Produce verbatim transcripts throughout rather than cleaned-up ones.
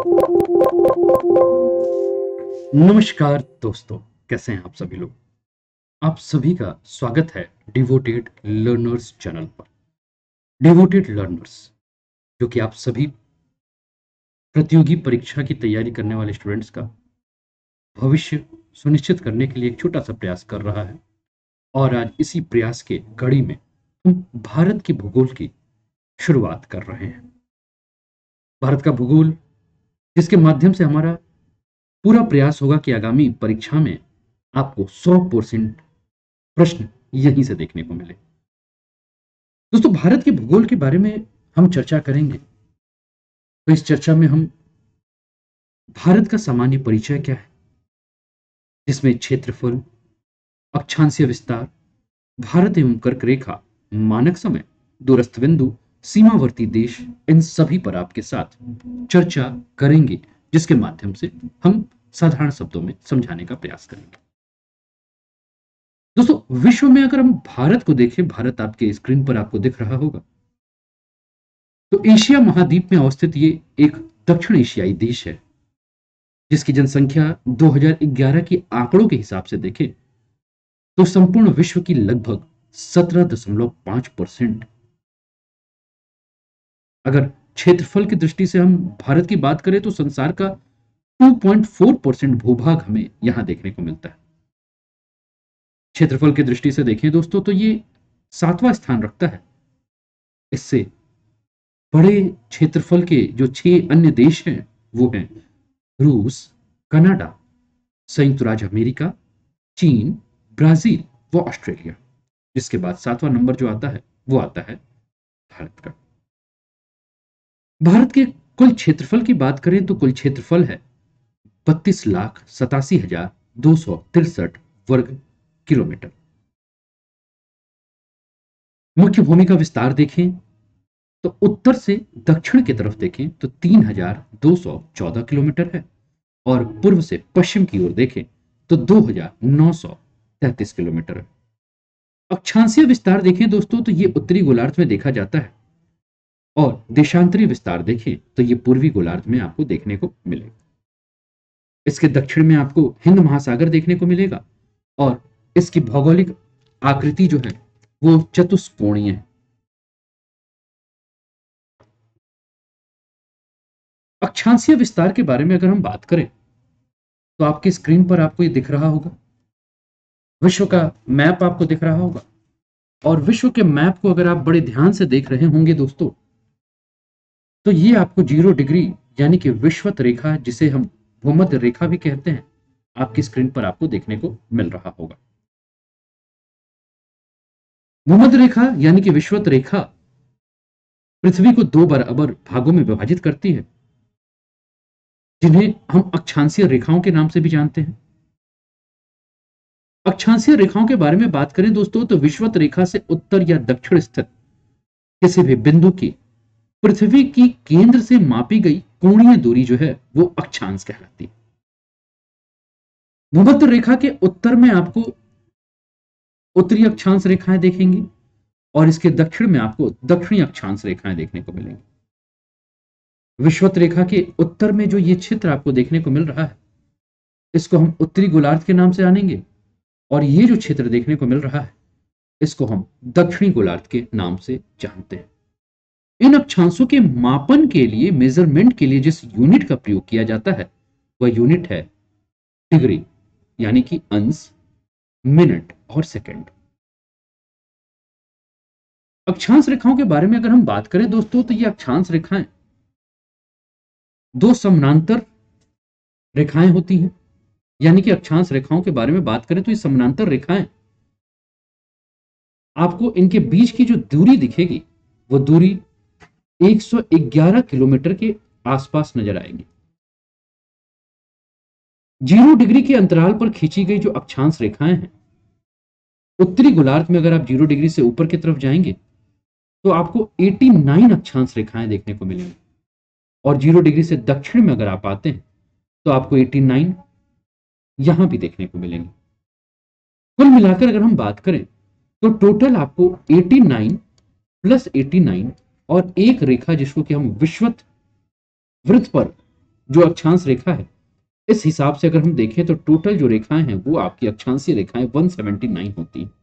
नमस्कार दोस्तों, कैसे हैं आप सभी लोग। आप सभी का स्वागत है डिवोटेड लर्नर्स चैनल पर। डिवोटेड लर्नर्स जो कि आप सभी प्रतियोगी परीक्षा की तैयारी करने वाले स्टूडेंट्स का भविष्य सुनिश्चित करने के लिए एक छोटा सा प्रयास कर रहा है। और आज इसी प्रयास के कड़ी में हम भारत के भूगोल की शुरुआत कर रहे हैं। भारत का भूगोल जिसके माध्यम से हमारा पूरा प्रयास होगा कि आगामी परीक्षा में आपको सौ परसेंट प्रश्न यहीं से देखने को मिले। दोस्तों, भारत के भूगोल के बारे में हम चर्चा करेंगे तो इस चर्चा में हम भारत का सामान्य परिचय क्या है, जिसमें क्षेत्रफल, अक्षांशीय विस्तार, भारत एवं कर्क रेखा, मानक समय, दूरस्थ बिंदु, सीमावर्ती देश, इन सभी पर आपके साथ चर्चा करेंगे, जिसके माध्यम से हम साधारण शब्दों में समझाने का प्रयास करेंगे। दोस्तों, विश्व में अगर हम भारत को देखें, भारत आपके स्क्रीन पर आपको दिख रहा होगा, तो एशिया महाद्वीप में अवस्थित ये एक दक्षिण एशियाई देश है, जिसकी जनसंख्या दो हज़ार ग्यारह के आंकड़ों के हिसाब से देखें तो संपूर्ण विश्व की लगभग सत्रह दशमलव पांच परसेंट। अगर क्षेत्रफल की दृष्टि से हम भारत की बात करें तो संसार का दो पॉइंट चार परसेंट भूभाग हमें यहां देखने को मिलता है। क्षेत्रफल की दृष्टि से देखें दोस्तों तो ये सातवां स्थान रखता है। इससे बड़े क्षेत्रफल के जो छह अन्य देश हैं वो हैं रूस, कनाडा, संयुक्त राज्य अमेरिका, चीन, ब्राजील व ऑस्ट्रेलिया। जिसके बाद सातवां नंबर जो आता है वो आता है भारत का। भारत के कुल क्षेत्रफल की बात करें तो कुल क्षेत्रफल है बत्तीस लाख सतासी हजार दो सौ तिरसठ वर्ग किलोमीटर। मुख्य भूमि का विस्तार देखें तो उत्तर से दक्षिण की तरफ देखें तो तीन हजार दो सौ चौदह किलोमीटर है, और पूर्व से पश्चिम की ओर देखें तो दो हजार नौ सौ तैतीस किलोमीटर है। अक्षांशीय विस्तार देखें दोस्तों तो ये उत्तरी गोलार्ध में देखा जाता है, और देशांतरी विस्तार देखें तो ये पूर्वी गोलार्ध में आपको देखने को मिलेगा। इसके दक्षिण में आपको हिंद महासागर देखने को मिलेगा, और इसकी भौगोलिक आकृति जो है वो चतुष्कोणीय है। अक्षांशीय विस्तार के बारे में अगर हम बात करें तो आपकी स्क्रीन पर आपको ये दिख रहा होगा, विश्व का मैप आपको दिख रहा होगा। और विश्व के मैप को अगर आप बड़े ध्यान से देख रहे होंगे दोस्तों, तो ये आपको जीरो डिग्री यानी कि विषुवत रेखा, जिसे हम भूमध्य रेखा भी कहते हैं, आपकी स्क्रीन पर आपको देखने को मिल रहा होगा। भूमध्य रेखा यानी कि विषुवत रेखा पृथ्वी को दो बराबर भागों में विभाजित करती है, जिन्हें हम अक्षांशीय रेखाओं के नाम से भी जानते हैं। अक्षांशीय रेखाओं के बारे में बात करें दोस्तों तो विषुवत रेखा से उत्तर या दक्षिण स्थित किसी भी बिंदु की पृथ्वी की केंद्र से मापी गई कोणीय दूरी जो है वो अक्षांश कहलाती है। भूमध्य रेखा के उत्तर में आपको उत्तरी अक्षांश रेखाएं देखेंगी, और इसके दक्षिण में आपको दक्षिणी अक्षांश रेखाएं देखने को मिलेंगी। विषुवत रेखा के उत्तर में जो ये क्षेत्र आपको देखने को मिल रहा है, इसको हम उत्तरी गोलार्ध के नाम से जानेंगे, और ये जो क्षेत्र देखने को मिल रहा है इसको हम दक्षिणी गोलार्ध के नाम से जानते हैं। इन अक्षांशों के मापन के लिए, मेजरमेंट के लिए जिस यूनिट का प्रयोग किया जाता है वह यूनिट है डिग्री, यानी कि अंश, मिनट और सेकंड। अक्षांश रेखाओं के बारे में अगर हम बात करें दोस्तों तो ये अक्षांश रेखाएं दो समानांतर रेखाएं होती हैं, यानी कि अक्षांश रेखाओं के बारे में बात करें तो ये समानांतर रेखाएं, आपको इनके बीच की जो दूरी दिखेगी वो दूरी एक सौ ग्यारह किलोमीटर के आसपास नजर आएगी। जीरो डिग्री के अंतराल पर खींची गई जो अक्षांश रेखाएं हैं, उत्तरी गोलार्ध में अगर आप जीरो डिग्री से ऊपर की तरफ जाएंगे तो आपको नवासी अक्षांश रेखाएं देखने को मिलेंगी, और जीरो डिग्री से दक्षिण में अगर आप आते हैं तो आपको नवासी यहां भी देखने को मिलेंगे। कुल मिलाकर अगर हम बात करें तो टोटल आपको नवासी प्लस नवासी और एक रेखा जिसको कि हम विषुवत वृत्त पर जो अक्षांश रेखा है, इस हिसाब से अगर हम देखें तो टोटल जो रेखाएं हैं वो आपकी अक्षांशीय रेखाएं एक सौ उन्यासी होती हैं।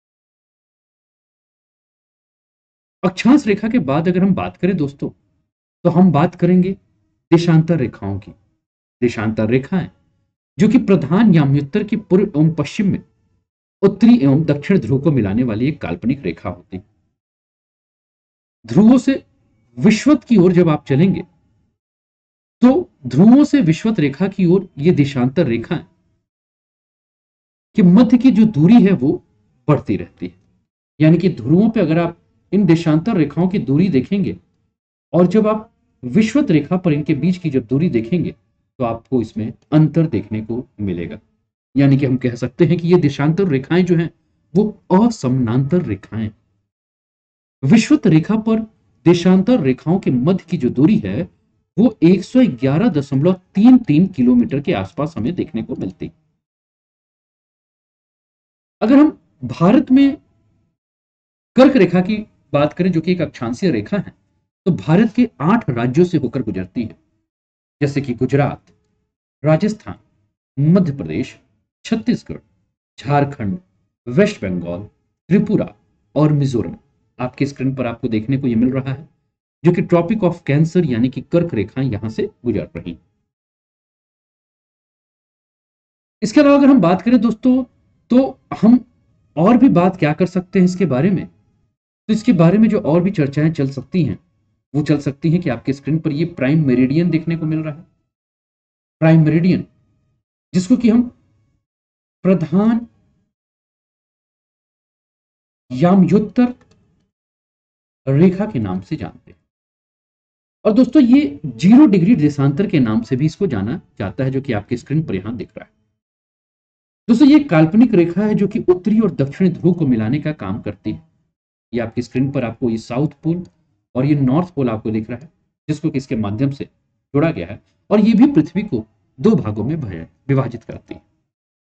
अक्षांश रेखा के बाद अगर हम बात करें दोस्तों, तो हम बात करेंगे देशांतर रेखाओं की। देशांतर रेखाएं जो कि प्रधान याम्योत्तर की पूर्व एवं पश्चिम में उत्तरी एवं दक्षिण ध्रुव को मिलाने वाली एक काल्पनिक रेखा होती है। ध्रुवों से विषुवत की ओर जब आप चलेंगे तो ध्रुवों से विषुवत रेखा की ओर ये देशांतर रेखा है कि मध्य की जो दूरी है वो बढ़ती रहती है। यानी कि ध्रुवों पे अगर आप इन देशांतर रेखाओं की दूरी देखेंगे और जब आप विषुवत रेखा पर इनके बीच की जब दूरी देखेंगे तो आपको इसमें अंतर देखने को मिलेगा। यानी कि हम कह सकते हैं कि ये देशांतर रेखाएं जो हैं वो असमानांतर रेखाएं। विषुवत रेखा पर देशांतर रेखाओं के मध्य की जो दूरी है वो एक सौ ग्यारह दशमलव तीन तीन किलोमीटर के आसपास हमें देखने को मिलती है। अगर हम भारत में कर्क रेखा की बात करें जो कि एक अक्षांशीय रेखा है, तो भारत के आठ राज्यों से होकर गुजरती है, जैसे कि गुजरात, राजस्थान, मध्य प्रदेश, छत्तीसगढ़, झारखंड, वेस्ट बंगाल, त्रिपुरा और मिजोरम। आपकी स्क्रीन पर आपको देखने को यह मिल रहा है, जो कि ट्रॉपिक ऑफ कैंसर यानी कि कर्क रेखाएं यहां से गुजर रही। इसके अलावा अगर हम बात करें दोस्तों, तो हम और भी बात क्या कर सकते हैं इसके बारे में, तो इसके बारे में जो और भी चर्चाएं चल सकती हैं वो चल सकती हैं कि आपके स्क्रीन पर ये प्राइम मेरिडियन देखने को मिल रहा है। प्राइम मेरिडियन जिसको कि हम प्रधान याम्योत्तर रेखा के नाम से जानते हैं। और दोस्तों ये जीरो डिग्री देशांतर के नाम से भी इसको जाना जाता है, जो कि आपके स्क्रीन पर यहां दिख रहा है। दोस्तों ये काल्पनिक रेखा है जो कि उत्तरी और दक्षिणी ध्रुव को मिलाने का काम करती है। ये आपकी स्क्रीन पर आपको ये साउथ पोल और ये नॉर्थ पोल आपको दिख रहा है, जिसको कि इसके माध्यम से जोड़ा गया है, और ये भी पृथ्वी को दो भागों में विभाजित करती है।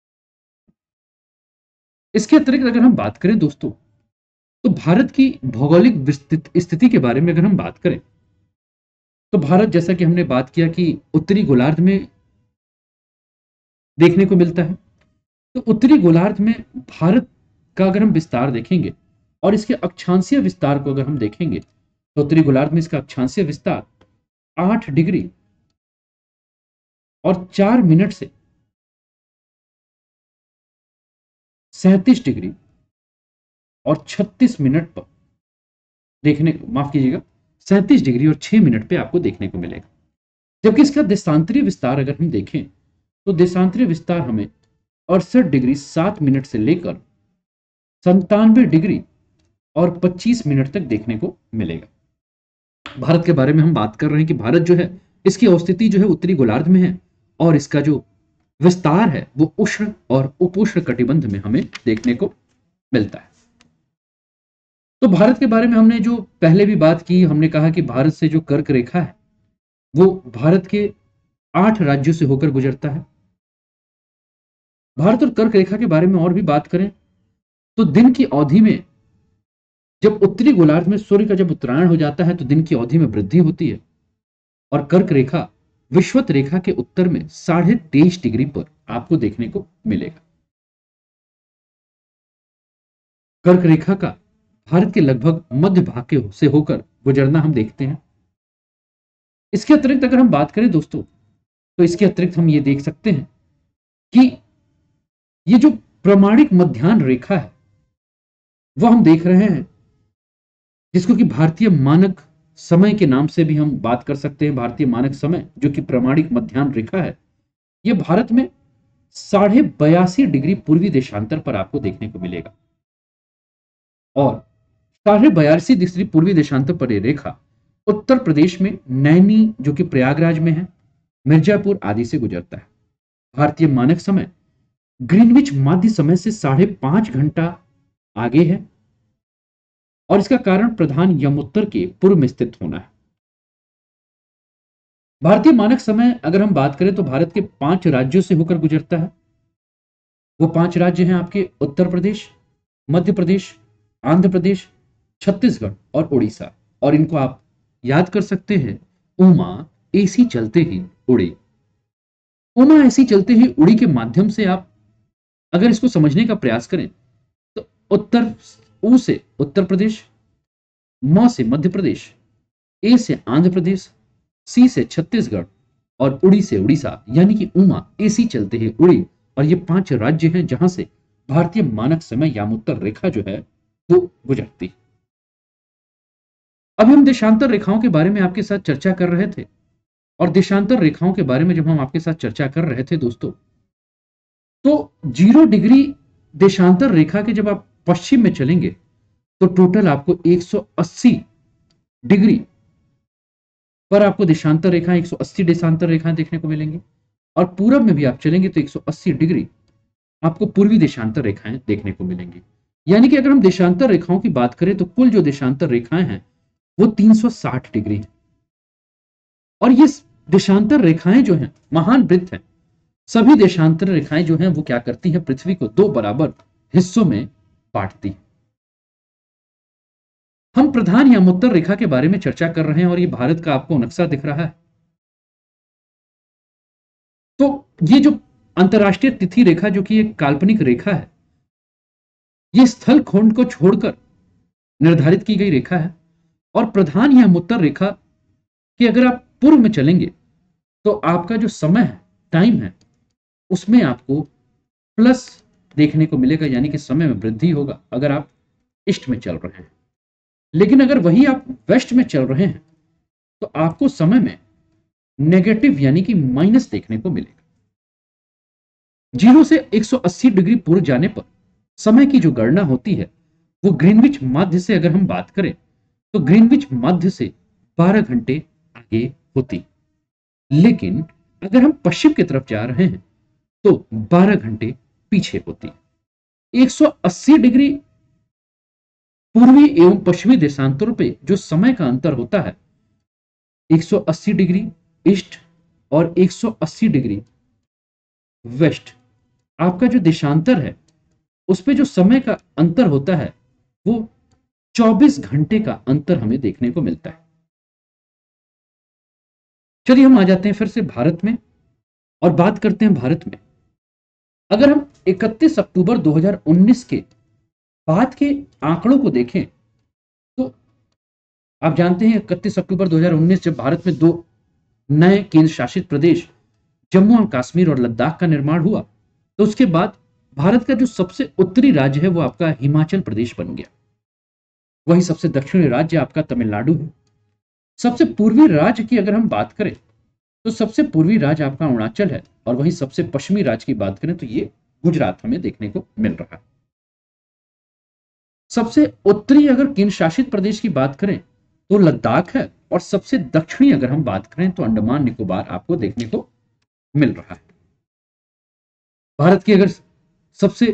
इसके अतिरिक्त अगर हम बात करें दोस्तों, तो भारत की भौगोलिक स्थिति के बारे में अगर हम बात करें, तो भारत जैसा कि हमने बात किया कि उत्तरी गोलार्ध में देखने को मिलता है, तो उत्तरी गोलार्ध में भारत का अगर हम विस्तार देखेंगे और इसके अक्षांशीय विस्तार को अगर हम देखेंगे, तो उत्तरी गोलार्ध में इसका अक्षांशीय विस्तार आठ डिग्री और चार मिनट से सैंतीस डिग्री और छत्तीस मिनट पर देखने को, माफ कीजिएगा, सैंतीस डिग्री और छह मिनट पे आपको देखने को मिलेगा। जबकि इसका देशांतरीय विस्तार अगर हम देखें, तो देशांतरीय विस्तार हमें अड़सठ डिग्री सात मिनट से लेकर संतानवे डिग्री और पच्चीस मिनट तक देखने को मिलेगा। भारत के बारे में हम बात कर रहे हैं कि भारत जो है इसकी अवस्थिति जो है उत्तरी गोलार्ध में है, और इसका जो विस्तार है वो उष्ण और उपोष्ण कटिबंध में हमें देखने को मिलता है। तो भारत के बारे में हमने जो पहले भी बात की, हमने कहा कि भारत से जो कर्क रेखा है वो भारत के आठ राज्यों से होकर गुजरता है। भारत और कर्क रेखा के बारे में और भी बात करें तो दिन की अवधि में जब उत्तरी गोलार्ध में सूर्य का जब उत्तरायण हो जाता है तो दिन की अवधि में वृद्धि होती है, और कर्क रेखा विषुवत रेखा के उत्तर में साढ़े तेईस डिग्री पर आपको देखने को मिलेगा। कर्क रेखा का भारत के लगभग मध्य भाग के से होकर गुजरना हम देखते हैं। इसके अतिरिक्त अगर हम बात करें दोस्तों, तो इसके अतिरिक्त हम ये देख सकते हैं कि ये जो प्रमाणिक मध्याह्न रेखा है वो हम देख रहे हैं, जिसको कि भारतीय मानक समय के नाम से भी हम बात कर सकते हैं। भारतीय मानक समय जो कि प्रमाणिक मध्याह्न रेखा है, यह भारत में साढ़े बयासी डिग्री पूर्वी देशांतर पर आपको देखने को मिलेगा, और साढ़े बयासी डिग्री पूर्वी देशांतर पर यह रेखा उत्तर प्रदेश में नैनी जो कि प्रयागराज में है, मिर्जापुर आदि से गुजरता है। भारतीय मानक समय ग्रीनविच माध्य समय से साढ़े पांच घंटा आगे है, और इसका कारण प्रधान यमोत्तर के पूर्व में स्थित होना है। भारतीय मानक समय अगर हम बात करें तो भारत के पांच राज्यों से होकर गुजरता है। वो पांच राज्य हैं आपके उत्तर प्रदेश, मध्य प्रदेश, आंध्र प्रदेश, छत्तीसगढ़ और उड़ीसा, और इनको आप याद कर सकते हैं उमा, ऐसी चलते ही उड़ी। उमा ऐसी चलते ही उड़ी के माध्यम से आप अगर इसको समझने का प्रयास करें तो उत्तर, ऊ से उत्तर प्रदेश, म से मध्य प्रदेश, ए से आंध्र प्रदेश, सी से छत्तीसगढ़ और उड़ी से उड़ीसा, यानी कि उमा ऐसी चलते ही उड़ी। और ये पांच राज्य हैं जहां से भारतीय मानक समय यामोत्तर रेखा जो है वो गुजरती। अभी हम देशांतर रेखाओं के बारे में आपके साथ चर्चा कर रहे थे, और देशांतर रेखाओं के बारे में जब हम आपके साथ चर्चा कर रहे थे दोस्तों, तो जीरो डिग्री देशांतर रेखा के जब आप पश्चिम में चलेंगे तो टोटल आपको एक सौ अस्सी डिग्री पर आपको देशांतर रेखा एक सौ अस्सी देशांतर रेखाएं देखने को मिलेंगी। और पूरब में भी आप चलेंगे तो एक सौ अस्सी डिग्री आपको पूर्वी देशांतर रेखाएं देखने को मिलेंगी। यानी कि अगर हम देशांतर रेखाओं की बात करें तो कुल जो देशांतर रेखाएं हैं वो तीन सौ साठ डिग्री है। और ये देशांतर रेखाएं जो हैं महान वृत्त हैं। सभी देशांतर रेखाएं जो हैं वो क्या करती हैं, पृथ्वी को दो बराबर हिस्सों में बांटती हैं। हम प्रधान यामोत्तर रेखा के बारे में चर्चा कर रहे हैं और ये भारत का आपको नक्शा दिख रहा है। तो ये जो अंतरराष्ट्रीय तिथि रेखा जो कि एक काल्पनिक रेखा है, ये स्थल खंड को छोड़कर निर्धारित की गई रेखा है। और प्रधान यामोत्तर रेखा कि अगर आप पूर्व में चलेंगे तो आपका जो समय है, टाइम है, उसमें आपको प्लस देखने को मिलेगा, यानी कि समय में वृद्धि होगा अगर आप ईस्ट में चल रहे हैं। लेकिन अगर वही आप वेस्ट में चल रहे हैं तो आपको समय में नेगेटिव यानी कि माइनस देखने को मिलेगा। जीरो से एक सौ अस्सी डिग्री पूर्व जाने पर समय की जो गणना होती है वो ग्रीनविच मध्य से अगर हम बात करें तो ग्रीनविच मध्य से बारह घंटे आगे होती। लेकिन अगर हम पश्चिम की तरफ जा रहे हैं तो बारह घंटे पीछे होती। एक सौ अस्सी डिग्री पूर्वी एवं पश्चिमी देशांतरों पे जो समय का अंतर होता है, एक सौ अस्सी डिग्री ईस्ट और एक सौ अस्सी डिग्री वेस्ट, आपका जो देशांतर है उस पे जो समय का अंतर होता है वो चौबीस घंटे का अंतर हमें देखने को मिलता है। चलिए हम आ जाते हैं फिर से भारत में और बात करते हैं भारत में। अगर हम इकतीस अक्टूबर दो हज़ार उन्नीस के बाद के आंकड़ों को देखें तो आप जानते हैं इकतीस अक्टूबर दो हज़ार उन्नीस जब भारत में दो नए केंद्र शासित प्रदेश जम्मू और कश्मीर और लद्दाख का निर्माण हुआ, तो उसके बाद भारत का जो सबसे उत्तरी राज्य है वो आपका हिमाचल प्रदेश बन गया। वही सबसे दक्षिणी राज्य आपका तमिलनाडु है। सबसे पूर्वी राज्य की अगर हम बात करें तो सबसे पूर्वी राज्य आपका अरुणाचल है। और वही सबसे पश्चिमी राज्य की बात करें तो ये गुजरात हमें देखने को मिल रहा है। सबसे उत्तरी अगर केंद्र शासित प्रदेश की बात करें तो लद्दाख है, और सबसे दक्षिणी अगर हम बात करें तो अंडमान निकोबार आपको देखने को मिल रहा है। भारत की अगर सबसे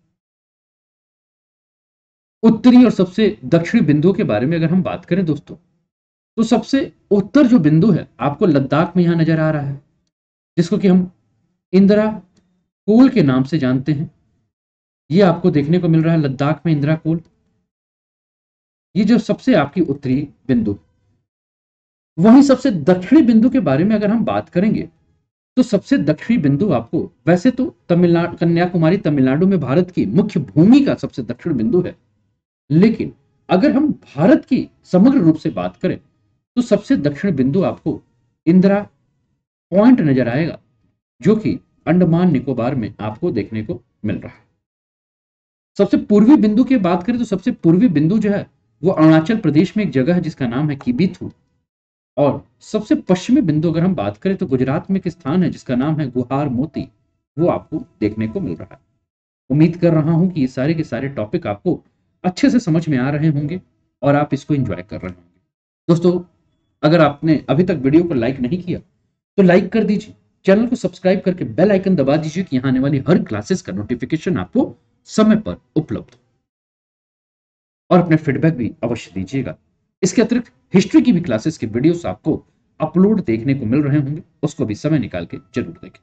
उत्तरी और सबसे दक्षिणी बिंदुओं के बारे में अगर हम बात करें दोस्तों, तो सबसे उत्तर जो बिंदु है आपको लद्दाख में यहां नजर आ रहा है, जिसको कि हम इंदिरा कोल के नाम से जानते हैं। ये आपको देखने को मिल रहा है लद्दाख में इंदिरा कोल। ये जो सबसे आपकी उत्तरी बिंदु। वहीं सबसे दक्षिणी बिंदु के बारे में अगर हम बात करेंगे तो सबसे दक्षिणी बिंदु आपको, वैसे तो तमिलनाडु, कन्याकुमारी तमिलनाडु में भारत की मुख्य भूमि का सबसे दक्षिण बिंदु है, लेकिन अगर हम भारत की समग्र रूप से बात करें तो सबसे दक्षिण बिंदु आपको इंदिरा पॉइंट नजर आएगा, जो कि अंडमान निकोबार में आपको देखने को मिल रहा है। सबसे पूर्वी बिंदु की बात करें तो सबसे पूर्वी बिंदु जो है वो अरुणाचल प्रदेश में एक जगह है जिसका नाम है किबिथु। और सबसे पश्चिमी बिंदु अगर हम बात करें तो गुजरात में एक स्थान है जिसका नाम है गुहार मोती, वो आपको देखने को मिल रहा है। उम्मीद कर रहा हूं कि ये सारे के सारे टॉपिक आपको अच्छे से समझ में आ रहे होंगे और आप इसको एंजॉय कर रहे होंगे। दोस्तों, अगर आपने अभी तक वीडियो को लाइक नहीं किया तो लाइक कर दीजिए, चैनल को सब्सक्राइब करके बेल आइकन दबा दीजिए कि यहां आने वाली हर क्लासेस का नोटिफिकेशन आपको समय पर उपलब्ध, और अपने फीडबैक भी अवश्य दीजिएगा। इसके अतिरिक्त हिस्ट्री की भी क्लासेस के वीडियोस आपको अपलोड देखने को मिल रहे होंगे, उसको भी समय निकाल के जरूर देखें।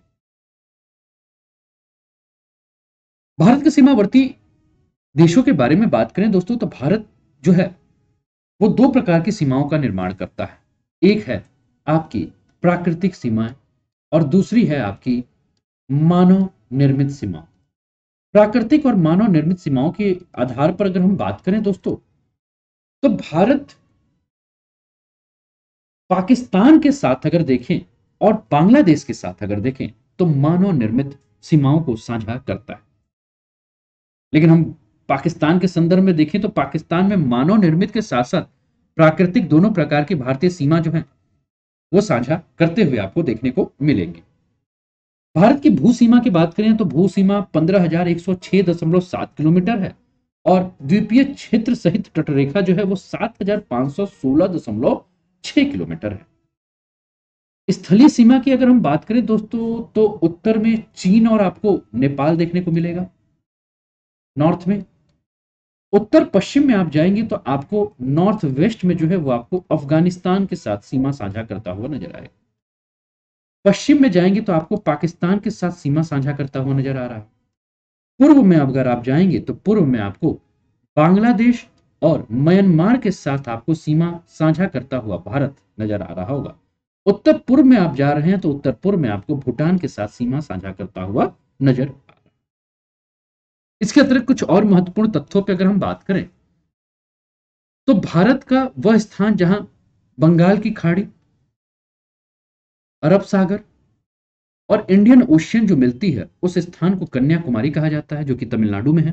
भारत के सीमावर्ती देशों के बारे में बात करें दोस्तों, तो भारत जो है वो दो प्रकार की सीमाओं का निर्माण करता है। एक है आपकी प्राकृतिक सीमाएं और दूसरी है आपकी मानव निर्मित सीमा। प्राकृतिक और मानव निर्मित सीमाओं के आधार पर अगर हम बात करें दोस्तों, तो भारत पाकिस्तान के साथ अगर देखें और बांग्लादेश के साथ अगर देखें तो मानव निर्मित सीमाओं को साझा करता है। लेकिन हम पाकिस्तान के संदर्भ में देखें तो पाकिस्तान में मानव निर्मित के साथ साथ प्राकृतिक दोनों प्रकार की भारतीय सीमा जो है वो साझा करते हुए आपको देखने को मिलेंगे। भारत की भू सीमा की बात करें तो भू सीमा पंद्रह हजार एक सौ छह दशमलव सात किलोमीटर है और द्वीपीय क्षेत्र सहित तटरेखा जो है वो सात हजार पांच सौ सोलह दशमलव छह किलोमीटर है। स्थलीय सीमा की अगर हम बात करें दोस्तों तो उत्तर में चीन और आपको नेपाल देखने को मिलेगा। नॉर्थ में, उत्तर पश्चिम में आप जाएंगे तो आपको नॉर्थ वेस्ट में जो है वो आपको अफगानिस्तान के साथ सीमा साझा करता हुआ नजर आएगा। पश्चिम में जाएंगे तो आपको पाकिस्तान के साथ सीमा साझा करता हुआ नजर आ रहा है। पूर्व में अगर आप जाएंगे तो पूर्व में आपको बांग्लादेश और म्यांमार के साथ आपको सीमा साझा करता हुआ भारत नजर आ रहा होगा। उत्तर पूर्व में आप जा रहे हैं तो उत्तर पूर्व में आपको भूटान के साथ सीमा साझा करता हुआ नजर आ रहा है। इसके अतिरिक्त कुछ और महत्वपूर्ण तथ्यों पर अगर हम बात करें तो भारत का वह स्थान जहां बंगाल की खाड़ी, अरब सागर और इंडियन ओशियन जो मिलती है उस स्थान को कन्याकुमारी कहा जाता है, जो कि तमिलनाडु में है।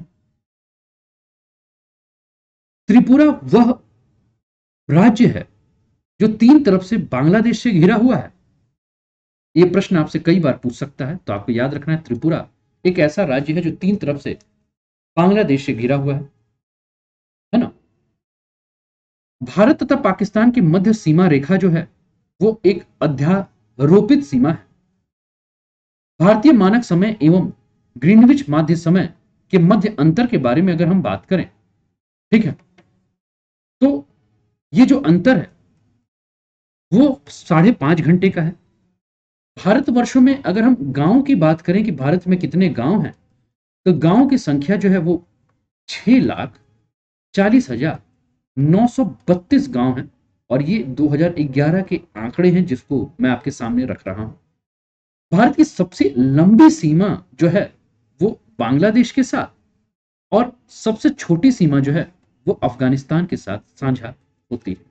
त्रिपुरा वह राज्य है जो तीन तरफ से बांग्लादेश से घिरा हुआ है। यह प्रश्न आपसे कई बार पूछ सकता है, तो आपको याद रखना है त्रिपुरा एक ऐसा राज्य है जो तीन तरफ से बांग्लादेश से घिरा हुआ है, है ना। भारत तथा पाकिस्तान की मध्य सीमा रेखा जो है वो एक अध्यारोपित सीमा है। भारतीय मानक समय एवं ग्रीनविच माध्य समय के मध्य अंतर के बारे में अगर हम बात करें, ठीक है, तो ये जो अंतर है वो साढ़े पांच घंटे का है। भारतवर्षों में अगर हम गांव की बात करें कि भारत में कितने गांव हैं, तो गांव की संख्या जो है वो छह लाख चालीस हजार नौ सौ बत्तीस गांव हैं और ये दो हज़ार ग्यारह के आंकड़े हैं जिसको मैं आपके सामने रख रहा हूं। भारत की सबसे लंबी सीमा जो है वो बांग्लादेश के साथ और सबसे छोटी सीमा जो है वो अफगानिस्तान के साथ साझा होती है।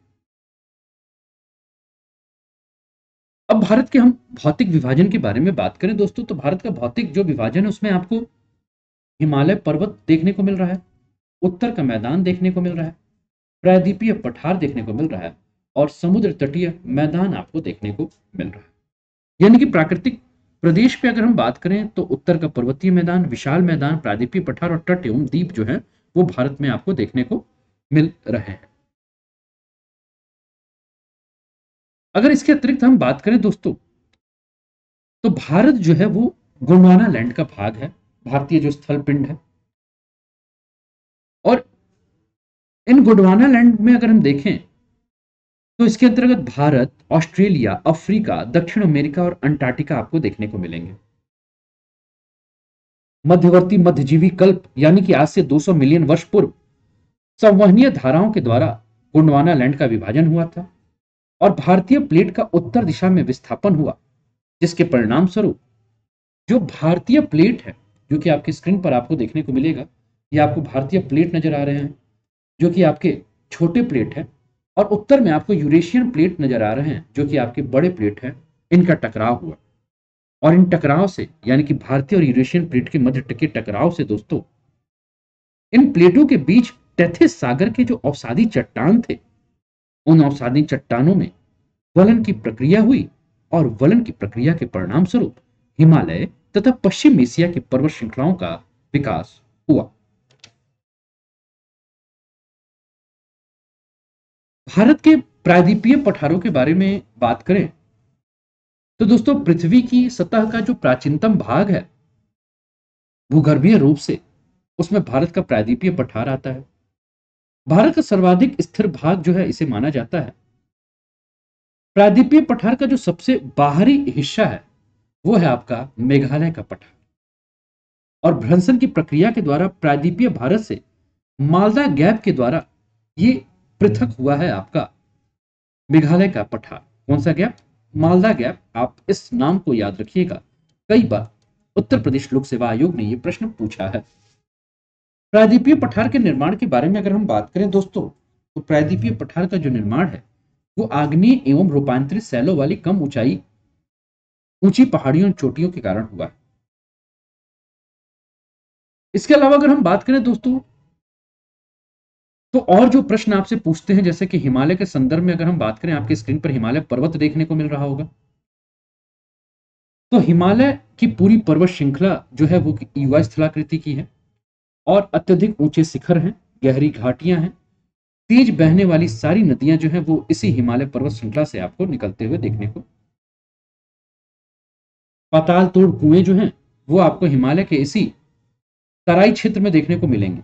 अब भारत के हम भौतिक विभाजन के बारे में बात करें दोस्तों, तो भारत का भौतिक जो विभाजन है उसमें आपको हिमालय पर्वत देखने को मिल रहा है, उत्तर का मैदान देखने को मिल रहा है, प्रायद्वीपीय पठार देखने को मिल रहा है और समुद्र तटीय मैदान आपको देखने को मिल रहा है। यानी कि प्राकृतिक प्रदेश पे अगर हम बात करें तो उत्तर का पर्वतीय मैदान, विशाल मैदान, प्रायद्वीपीय पठार और तट एवं द्वीप जो है वो भारत में आपको देखने को मिल रहे हैं। अगर इसके अतिरिक्त हम बात करें दोस्तों, तो भारत जो है वो गोंडवाना लैंड का भाग है, भारतीय जो स्थल पिंड है। और इन गोंडवाना लैंड में अगर हम देखें तो इसके अंतर्गत भारत, ऑस्ट्रेलिया, अफ्रीका, दक्षिण अमेरिका और अंटार्कटिका आपको देखने को मिलेंगे। मध्यवर्ती मध्यजीवी कल्प यानी कि आज से दो सौ मिलियन वर्ष पूर्व संवहनीय धाराओं के द्वारा गोंडवाना लैंड का विभाजन हुआ था और भारतीय प्लेट का उत्तर दिशा में विस्थापन हुआ, जिसके परिणाम स्वरूप जो भारतीय प्लेट है, जो कि आपकी स्क्रीन पर आपको देखने को मिलेगा, ये आपको भारतीय प्लेट नजर आ रहे हैं जो कि आपके छोटे प्लेट है, और उत्तर में आपको यूरेशियन प्लेट नजर आ रहे हैं जो कि आपके बड़े प्लेट हैं। इनका टकराव हुआ और इन टकराव से यानी कि भारतीय और यूरेशियन प्लेट के मध्य टिके टकराव से दोस्तों इन प्लेटों के बीच टेथिस सागर के जो अवसादी चट्टान थे, उन अवसादी चट्टानों में वलन की प्रक्रिया हुई और वलन की प्रक्रिया के परिणाम स्वरूप हिमालय तथा पश्चिम एशिया की पर्वत श्रृंखलाओं का विकास हुआ। भारत के प्रायद्वीपीय पठारों के बारे में बात करें तो दोस्तों पृथ्वी की सतह का जो प्राचीनतम भाग है भूगर्भीय रूप से, उसमें भारत का प्रायद्वीपीय पठार आता है। भारत का सर्वाधिक स्थिर भाग जो है इसे माना जाता है। प्रायद्वीपीय पठार का जो सबसे बाहरी हिस्सा है वो है आपका मेघालय का पठार, और भ्रंशन की प्रक्रिया के द्वारा प्रायद्वीपीय भारत से मालदा गैप के द्वारा ये पृथक हुआ है आपका मेघालय का पठार। कौन सा गैप? मालदा गैप, आप इस नाम को याद रखिएगा, कई बार उत्तर प्रदेश लोक सेवा आयोग ने यह प्रश्न पूछा है। प्रायद्वीपीय पठार के निर्माण के बारे में अगर हम बात करें दोस्तों, तो प्रायद्वीपीय पठार का जो निर्माण है वो आग्नेय एवं रूपांतरित सैलों वाली कम ऊंचाई ऊंची पहाड़ियों और चोटियों के कारण हुआ। इसके अलावा अगर हम बात करें दोस्तों, तो और जो प्रश्न आपसे पूछते हैं, जैसे कि हिमालय के संदर्भ में अगर हम बात करें, आपके स्क्रीन पर हिमालय पर्वत देखने को मिल रहा होगा। तो हिमालय की पूरी पर्वत श्रृंखला जो है वो युवा स्थलाकृति की है और अत्यधिक ऊंचे शिखर हैं, गहरी घाटियां हैं, तेज बहने वाली सारी नदियां जो है वो इसी हिमालय पर्वत श्रृंखला से आपको निकलते हुए देखने को, पाताल तोड़ कुएं जो हैं वो आपको हिमालय के इसी तराई क्षेत्र में देखने को मिलेंगे।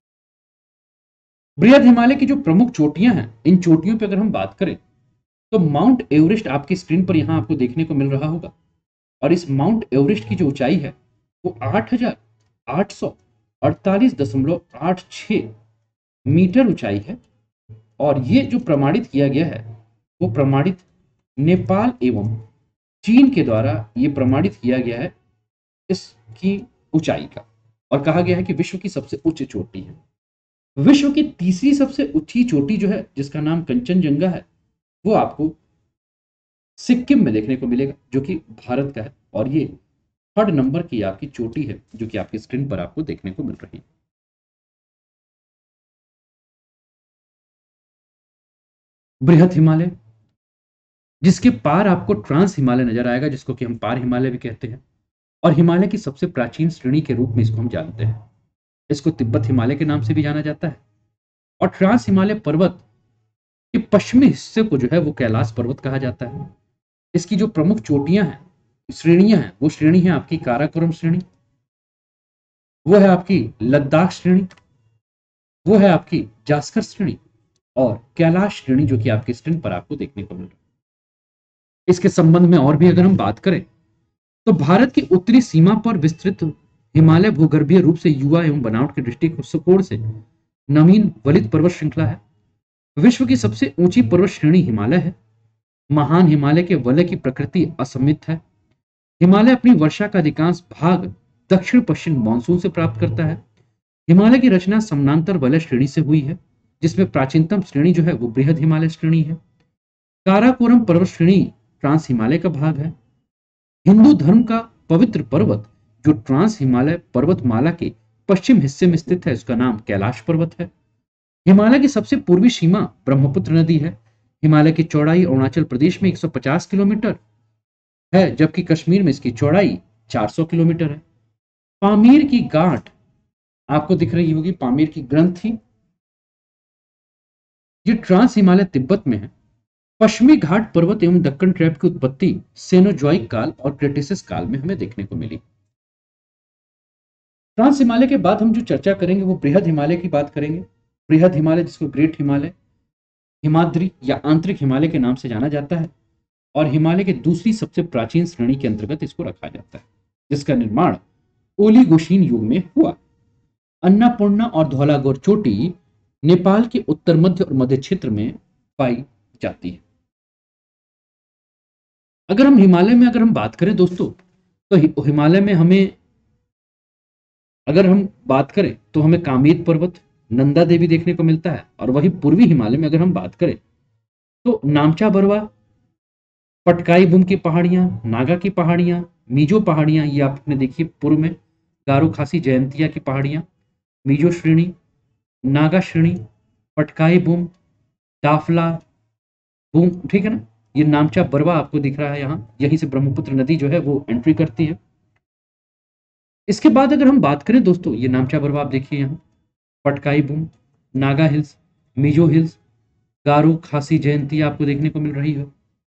बृहद हिमालय की जो प्रमुख चोटियां हैं, इन चोटियों पर अगर हम बात करें तो माउंट एवरेस्ट आपकी स्क्रीन पर यहां आपको देखने को मिल रहा होगा। और इस माउंट एवरेस्ट की जो ऊंचाई है वो आठ हजार आठ सौ अड़तालीस दशमलव आठ छह मीटर ऊंचाई है। और ये जो प्रमाणित किया गया है वो प्रमाणित नेपाल एवं चीन के द्वारा ये प्रमाणित किया गया है इसकी ऊंचाई का, और कहा गया है कि विश्व की सबसे उच्च चोटी है। विश्व की तीसरी सबसे ऊंची चोटी जो है, जिसका नाम कंचनजंगा है, वो आपको सिक्किम में देखने को मिलेगा, जो कि भारत का है। और ये थर्ड नंबर की आपकी चोटी है जो कि आपकी स्क्रीन पर आपको देखने को मिल रही है। बृहद हिमालय, जिसके पार आपको ट्रांस हिमालय नजर आएगा, जिसको कि हम पार हिमालय भी कहते हैं, और हिमालय की सबसे प्राचीन श्रेणी के रूप में इसको हम जानते हैं। इसको तिब्बत हिमालय के नाम से भी जाना जाता है। और ट्रांस हिमालय पर्वत के पश्चिमी हिस्से को जो है वो कैलाश पर्वत कहा जाता है। इसकी जो प्रमुख चोटियां हैं, श्रेणियां हैं, वो श्रेणी है आपकी काराकोरम श्रेणी, वो है आपकी लद्दाख श्रेणी, वो है आपकी जास्कर श्रेणी, और कैलाश श्रेणी जो कि आपके स्क्रीन पर आपको देखने को मिल रही है। इसके संबंध में और भी अगर हम बात करें तो भारत की उत्तरी सीमा पर विस्तृत हिमालय भूगर्भीय रूप से युवा एवं बनावट के दृष्टिकोण से नवीन वलित पर्वत श्रृंखला है। विश्व की सबसे ऊंची पर्वत श्रेणी हिमालय है। महान हिमालय के वलय की प्रकृति असमित है। हिमालय अपनी वर्षा का अधिकांश भाग दक्षिण पश्चिम मानसून से प्राप्त करता है। हिमालय की रचना समानांतर वलय श्रेणी से हुई है, जिसमें प्राचीनतम श्रेणी जो है वो बृहद हिमालय श्रेणी है। काराकोरम पर्वत श्रेणी ट्रांस हिमालय का भाग है। हिंदू धर्म का पवित्र पर्वत जो ट्रांस हिमालय पर्वतमाला के पश्चिम हिस्से में स्थित है, उसका नाम कैलाश पर्वत है। हिमालय की सबसे पूर्वी सीमा ब्रह्मपुत्र नदी है। हिमालय की चौड़ाई अरुणाचल प्रदेश में एक सौ पचास किलोमीटर है, जबकि कश्मीर में इसकी चौड़ाई चार सौ किलोमीटर है। पामीर की गांठ आपको दिख रही होगी, पामीर की ग्रंथि, ये ट्रांस हिमालय तिब्बत में है। पश्चिमी घाट पर्वत एवं दक्कन ट्रैप की उत्पत्ति सेनोजॉइक काल और क्रेटेसिस काल में हमें देखने को मिली। ट्रांस हिमालय के बाद हम जो चर्चा करेंगे वो बृहद हिमालय की बात करेंगे। बृहद हिमालय, जिसको ग्रेट हिमालय, हिमाद्री या आंतरिक हिमालय के नाम से जाना जाता है, और हिमालय की दूसरी सबसे प्राचीन श्रेणी के अंतर्गत इसको रखा जाता है, जिसका निर्माण ओलिगोशीन युग में हुआ। अन्नपूर्णा और धौलागौर चोटी नेपाल के उत्तर मध्य और मध्य क्षेत्र में पाई जाती है। अगर हम हिमालय में अगर हम बात करें दोस्तों, तो हिमालय में हमें अगर हम बात करें तो हमें कामेत पर्वत, नंदा देवी देखने को मिलता है। और वही पूर्वी हिमालय में अगर हम बात करें तो नामचा बरवा, पटकाई बुम की पहाड़ियां, नागा की पहाड़ियां, मीजो पहाड़ियां, ये आपने देखी पूर्व में, गारो खासी जयंतिया की पहाड़ियां, मीजो श्रेणी, नागा श्रेणी, पटकाई बुम, दाफला बूम, ठीक है ना। ये नामचा बरवा आपको दिख रहा है यहाँ, यहीं से ब्रह्मपुत्र नदी जो है वो एंट्री करती है। इसके बाद अगर हम बात करें दोस्तों, ये नामचा बरवा आप देखिए यहाँ, पटकाई बूम, नागा हिल्स, मिजो हिल्स, गारो खासी जयंती आपको देखने को मिल रही है।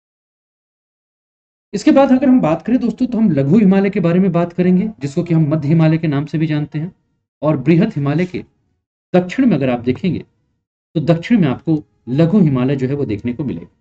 इसके बाद अगर हम बात करें दोस्तों, तो हम लघु हिमालय के बारे में बात करेंगे, जिसको कि हम मध्य हिमालय के नाम से भी जानते हैं। और बृहद हिमालय के दक्षिण में अगर आप देखेंगे तो दक्षिण में आपको लघु हिमालय जो है वो देखने को मिलेगा।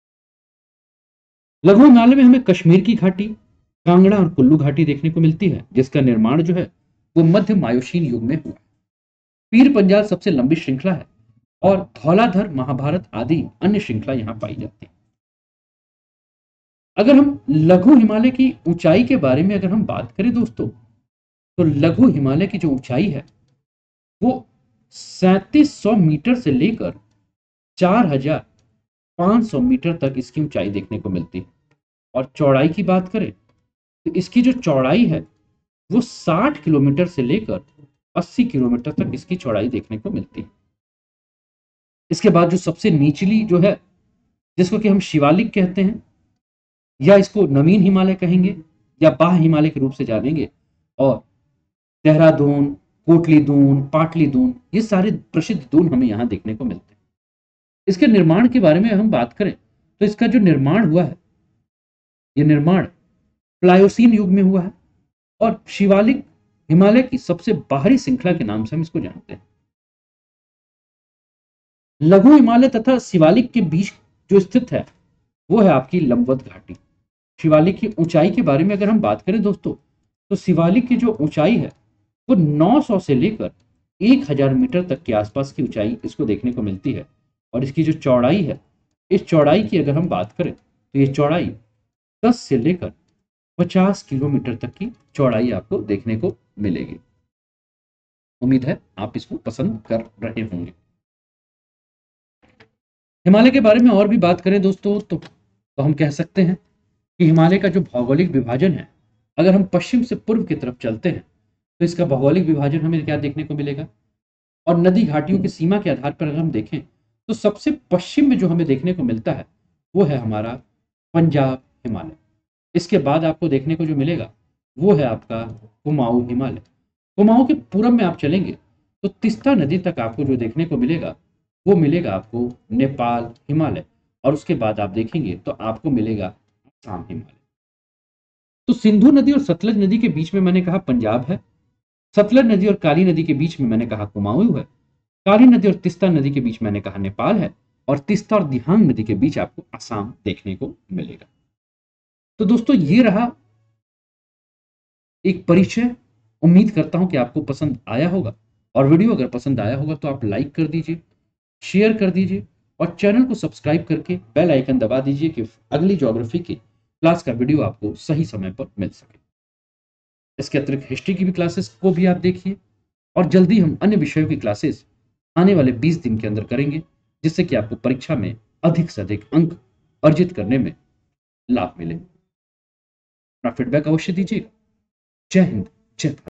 लघु हिमालय में हमें कश्मीर की घाटी, कांगड़ा और कुल्लू घाटी देखने को मिलती है, जिसका निर्माण जो है वो मध्य मायोशीन युग में हुआ। पीर पंजाल सबसे लंबी श्रृंखला है, और धौलाधर, महाभारत आदि अन्य श्रृंखला यहां पाई जाती है। अगर हम लघु हिमालय की ऊंचाई के बारे में अगर हम बात करें दोस्तों, तो लघु हिमालय की जो ऊंचाई है वो सैंतीस सौ मीटर से लेकर चार हजार पांच सौ मीटर तक इसकी ऊंचाई देखने को मिलती है। और चौड़ाई की बात करें तो इसकी जो चौड़ाई है वो साठ किलोमीटर से लेकर अस्सी किलोमीटर तक इसकी चौड़ाई देखने को मिलती है। इसके बाद जो सबसे निचली जो है, जिसको कि हम शिवालिक कहते हैं, या इसको नवीन हिमालय कहेंगे, या बाह्य हिमालय के रूप से जानेंगे, और देहरादून, कोटली दून, पाटली दून, ये सारे प्रसिद्ध दून हमें यहाँ देखने को मिलते हैं। इसके निर्माण के बारे में हम बात करें तो इसका जो निर्माण हुआ है, ये निर्माण प्लायोसीन युग में हुआ है, और शिवालिक हिमालय की सबसे बाहरी श्रृंखला के नाम से हम इसको जानते हैं। लघु हिमालय तथा शिवालिक के बीच जो स्थित है वो है आपकी लंबवत घाटी। शिवालिक की ऊंचाई के बारे में अगर हम बात करें दोस्तों, तो शिवालिक की जो ऊंचाई है वो नौ सौ से लेकर एक हज़ार मीटर तक के आसपास की ऊंचाई इसको देखने को मिलती है। और इसकी जो चौड़ाई है, इस चौड़ाई की अगर हम बात करें तो ये चौड़ाई दस से लेकर पचास किलोमीटर तक की चौड़ाई आपको देखने को मिलेगी। उम्मीद है आप इसको पसंद कर रहे होंगे। हिमालय के बारे में और भी बात करें दोस्तों, तो, तो हम कह सकते हैं कि हिमालय का जो भौगोलिक विभाजन है, अगर हम पश्चिम से पूर्व की तरफ चलते हैं तो इसका भौगोलिक विभाजन हमें क्या देखने को मिलेगा। और नदी घाटियों की सीमा के आधार पर अगर हम देखें तो सबसे पश्चिम में जो हमें देखने को मिलता है वो है हमारा पंजाब हिमालय। इसके बाद आपको देखने को जो मिलेगा वो है आपका कुमाऊं हिमालय। कुमाऊं के पूरब में आप चलेंगे तो तीस्ता नदी तक आपको जो देखने को मिलेगा वो मिलेगा आपको नेपाल हिमालय। और उसके बाद आप देखेंगे तो आपको मिलेगा आसाम हिमालय। तो सिंधु नदी और सतलज नदी के बीच में मैंने कहा पंजाब है, सतलज नदी और काली नदी के बीच में मैंने कहा कुमाऊं है, काली नदी और तीस्ता नदी के बीच मैंने कहा नेपाल है, और तीस्ता और दिहांग नदी के बीच आपको आसाम देखने को मिलेगा। तो दोस्तों ये रहा एक परिचय। उम्मीद करता हूं कि आपको पसंद आया होगा, और वीडियो अगर पसंद आया होगा तो आप लाइक कर दीजिए, शेयर कर दीजिए, और चैनल को सब्सक्राइब करके बेल आइकन दबा दीजिए कि अगली ज्योग्राफी की क्लास का वीडियो आपको सही समय पर मिल सके। इसके अतिरिक्त हिस्ट्री की भी क्लासेस को भी आप देखिए, और जल्दी हम अन्य विषयों की क्लासेस आने वाले बीस दिन के अंदर करेंगे, जिससे कि आपको परीक्षा में अधिक से अधिक अंक अर्जित करने में लाभ मिले। अपना फीडबैक अवश्य दीजिए। जय हिंद, जय भारत।